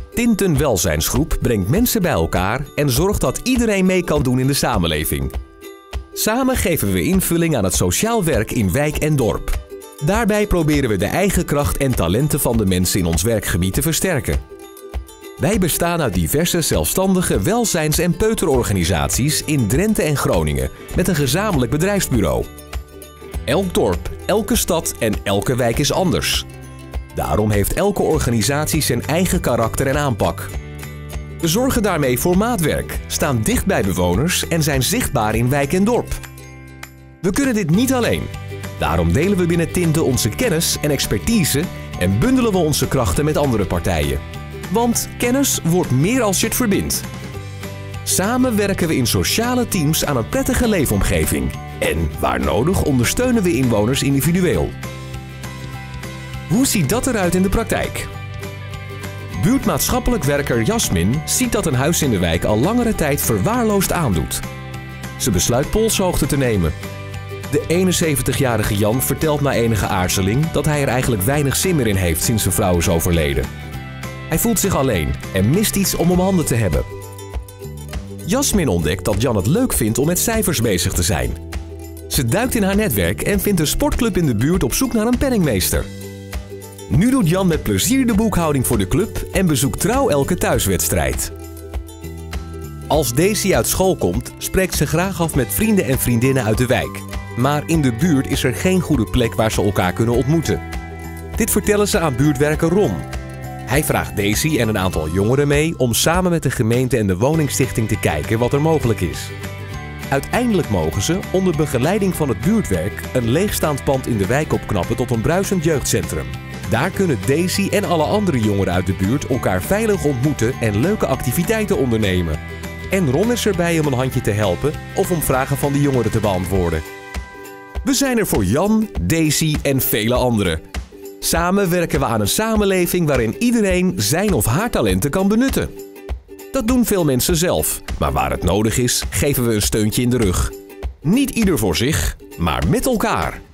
Tintenwelzijnsgroep brengt mensen bij elkaar en zorgt dat iedereen mee kan doen in de samenleving. Samen geven we invulling aan het sociaal werk in wijk en dorp. Daarbij proberen we de eigen kracht en talenten van de mensen in ons werkgebied te versterken. Wij bestaan uit diverse zelfstandige welzijns- en peuterorganisaties in Drenthe en Groningen met een gezamenlijk bedrijfsbureau. Elk dorp, elke stad en elke wijk is anders. Daarom heeft elke organisatie zijn eigen karakter en aanpak. We zorgen daarmee voor maatwerk, staan dicht bij bewoners en zijn zichtbaar in wijk en dorp. We kunnen dit niet alleen. Daarom delen we binnen Tinte onze kennis en expertise en bundelen we onze krachten met andere partijen. Want kennis wordt meer als je het verbindt. Samen werken we in sociale teams aan een prettige leefomgeving. En waar nodig ondersteunen we inwoners individueel. Hoe ziet dat eruit in de praktijk? Buurtmaatschappelijk werker Jasmin ziet dat een huis in de wijk al langere tijd verwaarloosd aandoet. Ze besluit polshoogte te nemen. De 71-jarige Jan vertelt na enige aarzeling dat hij er eigenlijk weinig zin meer in heeft sinds zijn vrouw is overleden. Hij voelt zich alleen en mist iets om handen te hebben. Jasmin ontdekt dat Jan het leuk vindt om met cijfers bezig te zijn. Ze duikt in haar netwerk en vindt een sportclub in de buurt op zoek naar een penningmeester. Nu doet Jan met plezier de boekhouding voor de club en bezoekt trouw elke thuiswedstrijd. Als Daisy uit school komt, spreekt ze graag af met vrienden en vriendinnen uit de wijk. Maar in de buurt is er geen goede plek waar ze elkaar kunnen ontmoeten. Dit vertellen ze aan buurtwerker Ron. Hij vraagt Daisy en een aantal jongeren mee om samen met de gemeente en de woningstichting te kijken wat er mogelijk is. Uiteindelijk mogen ze, onder begeleiding van het buurtwerk, een leegstaand pand in de wijk opknappen tot een bruisend jeugdcentrum. Daar kunnen Daisy en alle andere jongeren uit de buurt elkaar veilig ontmoeten en leuke activiteiten ondernemen. En Ron is erbij om een handje te helpen of om vragen van de jongeren te beantwoorden. We zijn er voor Jan, Daisy en vele anderen. Samen werken we aan een samenleving waarin iedereen zijn of haar talenten kan benutten. Dat doen veel mensen zelf, maar waar het nodig is, geven we een steuntje in de rug. Niet ieder voor zich, maar met elkaar.